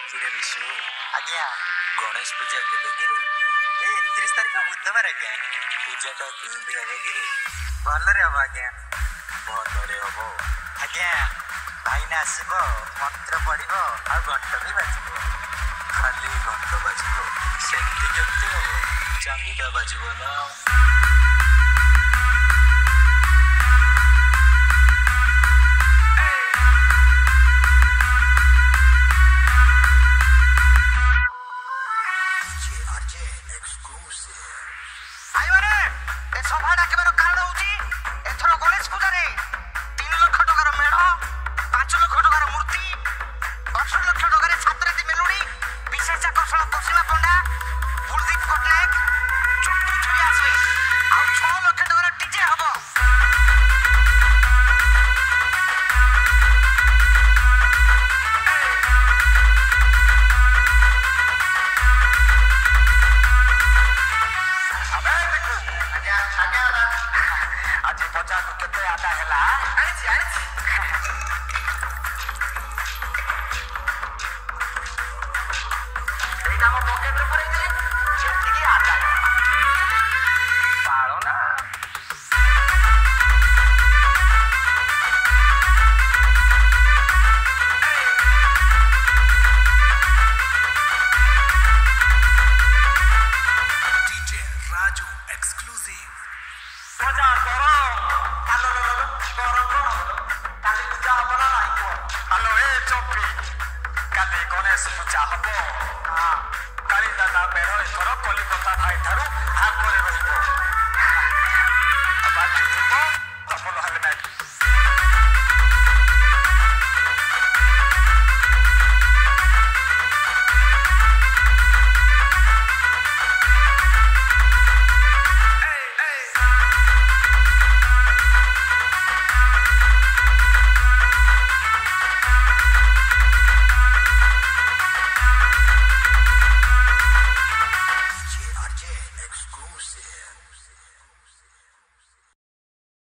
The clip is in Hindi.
किरे विशु आज्ञा गणेश पूजा केबे गिरे ए 31 तारिख बुधवार आज्ञा पूजाटा केमती हब गिरे भलरे हब आज्ञा भलरे हब आज्ञा भाईना आसब मंत्र पढ़ब आ घंट भी बाजिब खाली घंट बाजिब सेमती केमती हब चांदीटा बाजिब ना सभा डाकबार कारण हूँ एथर गणेश पूजा 3 लाख टकार मेढ़ 5 लाख टकार मूर्ति 10 लाख टकार छात्राती मेलुड़ी विशेष आकर्षण पश्चिमा पंडा बुलदीप पटनायक चुटू छुरी आसवे आ 6 लाख टकार डीजे हबो आज बजा को केते आदा हैला आछि एई नाम पॉकेट रे पड़े जे जेति की आदा पाळो ना डीजे राजू एक्सक्लूसिव हजार करो हेलो करो काली पूजा हबना नाही को हेलो ए चोपी काली गणेश पूजा हबो हां काली दादा बेरो एथरो कलिकता भाई थारू आगरे रहिबो